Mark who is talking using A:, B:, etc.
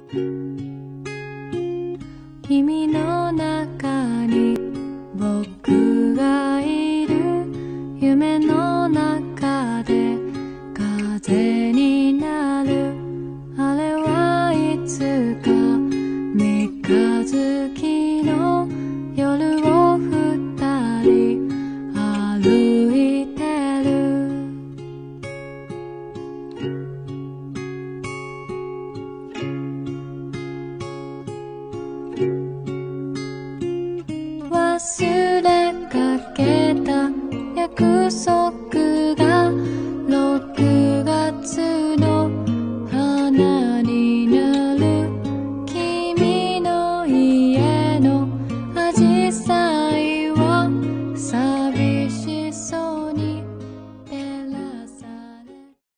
A: 君の中に僕がいる夢の中で風になるあれはいつか三日月の夜を二人歩いてる忘れかけた約束